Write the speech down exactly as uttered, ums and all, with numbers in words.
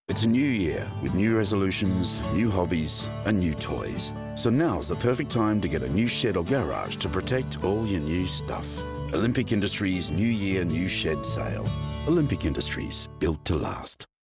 It's a new year with new resolutions, new hobbies and new toys. So now's the perfect time to get a new shed or garage to protect all your new stuff. Olympic Industries New Year New Shed Sale. Olympic Industries, built to last.